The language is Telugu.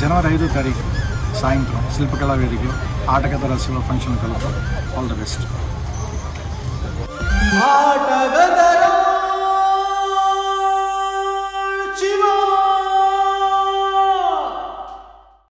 జనవరి 5వ తారీఖు సాయంత్రం శిల్పకళావేదికలో ఆటగదర శివ ఫంక్షన్ కలుగుతాం. All the best.